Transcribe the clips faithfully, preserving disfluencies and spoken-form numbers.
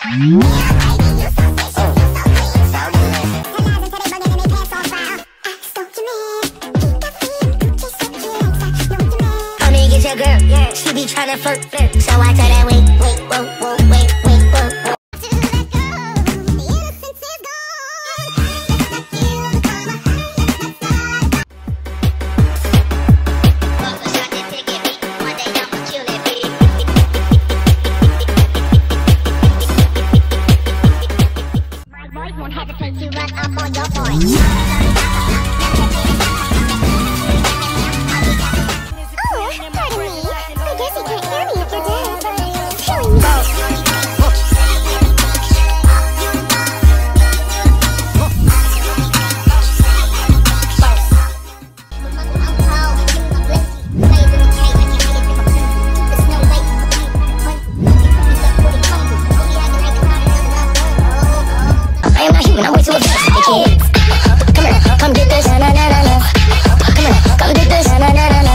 Your girl, yeah, she be tryna flirt, flirt. So I tell her, wait, wait, whoa, whoa, wait, wait, whoa, whoa. My boys won't hesitate to run up on your boy. I'm way too obsessed with the kids. Come here, come get this, na na na na na. Come here, come get this, na na na na na.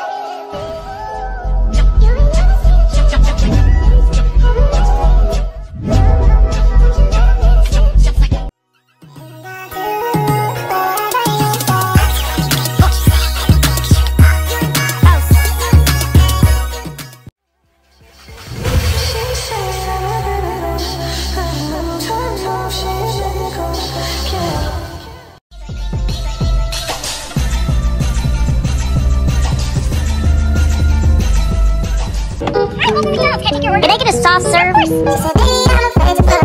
You're making a soft serve.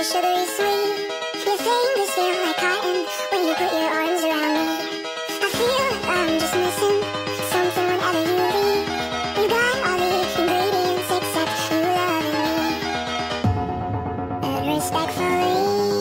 so sugary sweet. Your fingers feel like cotton when you put your arms around me. I feel like I'm just missing something whenever you leave. You got all the ingredients except you loving me. And respectfully,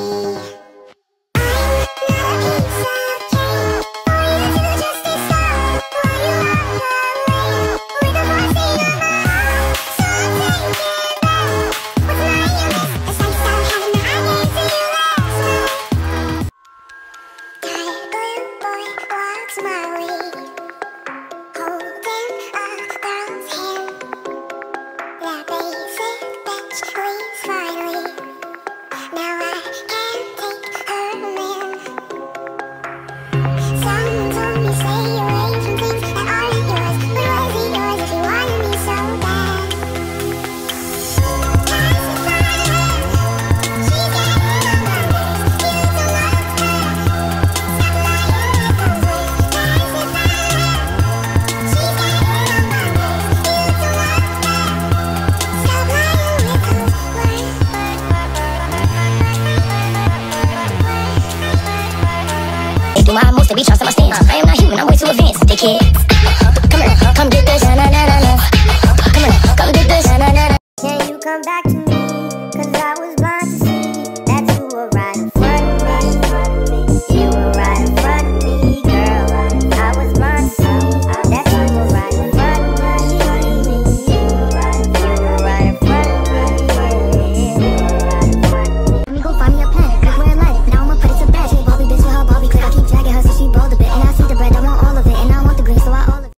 I'm not a piece of cake for you to just decide what you want to lay with the voice in your mind. So I'm thinking about what's my use. It's like I'm having my eyes to you last night. Tired blue boy walks my way, holding a girl's hand. That basic bitch leaves finally. Now I can't take her man. Someone told me stay away from things that aren't yours. But was it yours if you wanted me so bad? Pass it by her, she's getting on my nerves. You don't love her, stop lying with those words. Pass it by her, she's getting on my nerves. You don't love her, stop lying with those words. Do my most to be trusted my stance. I am not human, I'm way too advanced. Dickhead.